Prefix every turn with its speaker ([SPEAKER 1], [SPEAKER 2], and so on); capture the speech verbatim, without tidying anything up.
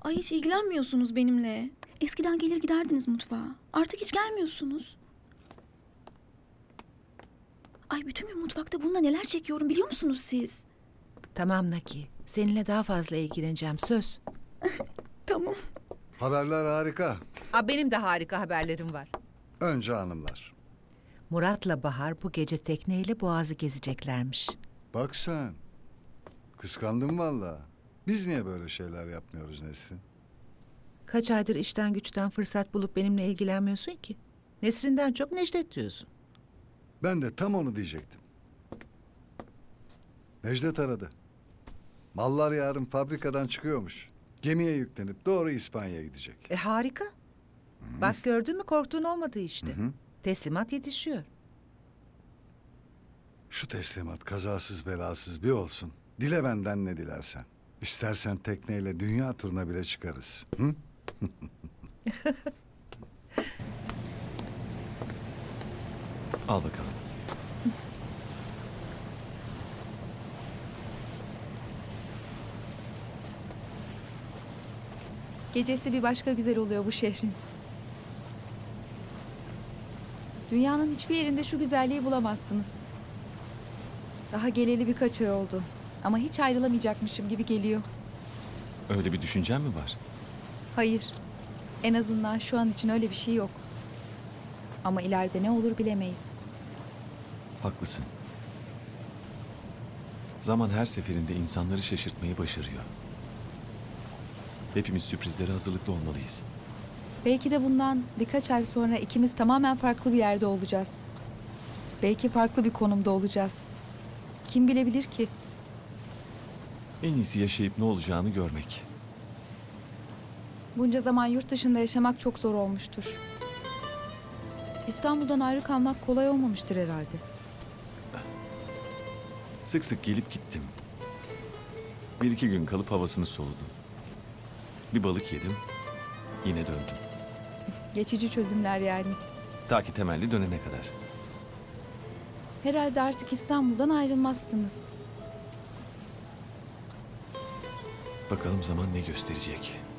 [SPEAKER 1] Ay hiç ilgilenmiyorsunuz benimle. Eskiden gelir giderdiniz mutfağa. Artık hiç gelmiyorsunuz. Ay bütün gün mutfakta bununla neler çekiyorum biliyor musunuz siz?
[SPEAKER 2] Tamam Naki. Seninle daha fazla ilgileneceğim. Söz.
[SPEAKER 1] Tamam.
[SPEAKER 3] Haberler harika.
[SPEAKER 2] Aa, benim de harika haberlerim var.
[SPEAKER 3] Önce hanımlar.
[SPEAKER 2] Murat'la Bahar bu gece tekneyle Boğaz'ı gezeceklermiş.
[SPEAKER 3] Bak sen. Kıskandım vallahi. Biz niye böyle şeyler yapmıyoruz Nesrin?
[SPEAKER 2] Kaç aydır işten güçten fırsat bulup benimle ilgilenmiyorsun ki? Nesrin'den çok Necdet diyorsun.
[SPEAKER 3] Ben de tam onu diyecektim. Necdet aradı. Mallar yarın fabrikadan çıkıyormuş. Gemiye yüklenip doğru İspanya'ya gidecek.
[SPEAKER 2] E harika. Hı-hı. Bak gördün mü, korktuğun olmadı işte.
[SPEAKER 3] Hı-hı.
[SPEAKER 2] Teslimat yetişiyor.
[SPEAKER 3] Şu teslimat kazasız belasız bir olsun. Dile benden ne dilersen. İstersen tekneyle dünya turuna bile çıkarız. Hı?
[SPEAKER 4] Al bakalım.
[SPEAKER 5] Gecesi bir başka güzel oluyor bu şehrin. Dünyanın hiçbir yerinde şu güzelliği bulamazsınız. Daha geleli birkaç ay oldu. Ama hiç ayrılamayacakmışım gibi geliyor.
[SPEAKER 4] Öyle bir düşüncen mi var?
[SPEAKER 5] Hayır. En azından şu an için öyle bir şey yok. Ama ileride ne olur bilemeyiz.
[SPEAKER 4] Haklısın. Zaman her seferinde insanları şaşırtmayı başarıyor. Hepimiz sürprizlere hazırlıklı olmalıyız.
[SPEAKER 5] Belki de bundan birkaç ay sonra ikimiz tamamen farklı bir yerde olacağız. Belki farklı bir konumda olacağız. Kim bilebilir ki?
[SPEAKER 4] En iyisi yaşayıp ne olacağını görmek.
[SPEAKER 5] Bunca zaman yurt dışında yaşamak çok zor olmuştur. İstanbul'dan ayrı kalmak kolay olmamıştır herhalde.
[SPEAKER 4] Sık sık gelip gittim. Bir iki gün kalıp havasını soludum. Bir balık yedim, yine döndüm.
[SPEAKER 5] Geçici çözümler yani.
[SPEAKER 4] Ta ki temelli dönene kadar.
[SPEAKER 5] Herhalde artık İstanbul'dan ayrılmazsınız.
[SPEAKER 4] Bakalım zaman ne gösterecek.